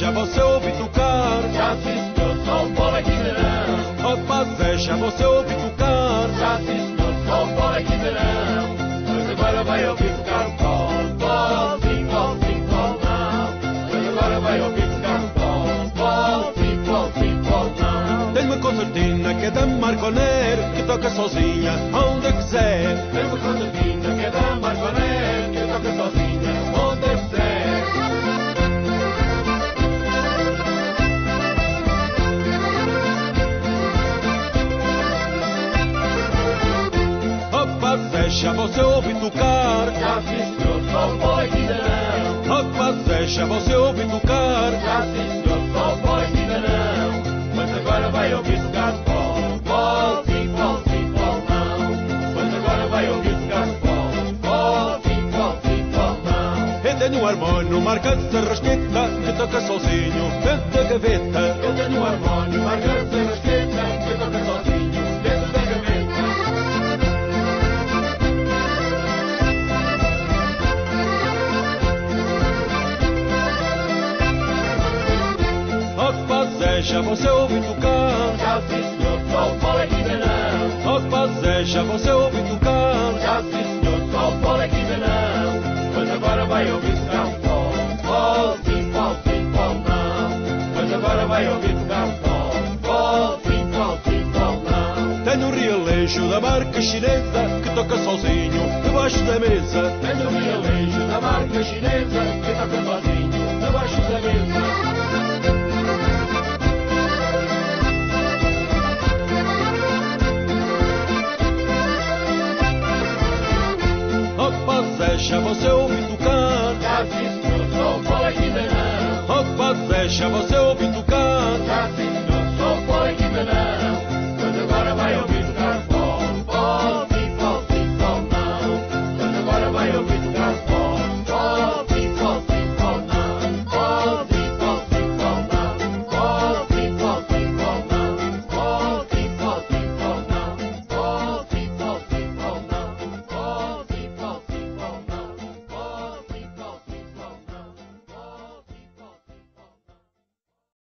Zé, já você ouve tocar. Já se senhor, só um bola aqui verão. Opa Zé, já você ouve tocar. Já se senhor, só um bola aqui verão. Mas agora vai ouvir tocar o pó. Pó, sim, pó, sim, pó, não. Mas agora vai ouvir tocar o pó. Pó, sim, pó, sim, pó, não. Tem uma concertina que é da Marconer, que toca sozinha onde quiser. Tem uma concertina que é da Marconer, que toca sozinha onde quiser. Opa Zé, já você ouve tocar. Já se senhor, só um bola aqui verão. Opa Zé, já você ouve tocar. Já se senhor, só um bola aqui verão. Mas agora vai ouvir tocar o pó. Pó, sim, pó, sim, pó, não. Mas agora vai ouvir tocar o pó. Pó, sim, pó, sim, pó, não. Eu tenho um harmônio, marca de rasqueta, que toca sozinho dentro da gaveta. Eu tenho um harmônio, marca de rasqueta, que toca sozinho dentro da gaveta. Opa Zé, já você ouve tocar. Já se senhor, só um bola aqui verão. Opa Zé, já você ouve tocar. Já se senhor, só um bola aqui verão. Mas agora vai ouvir tocar o pó. Pó, sim, pó, sim, pó, não. Mas agora vai ouvir tocar o pó. Pó, sim, pó, sim, pó, não. Tenho um realejo da marca chinesa, que toca sozinho debaixo da mesa. Tenho um realejo da marca chinesa, que toca sozinho debaixo da mesa. Opa Zé, já você ouve tocar. Já se senhor, só um bola aqui verão. Opa Zé, já você ouve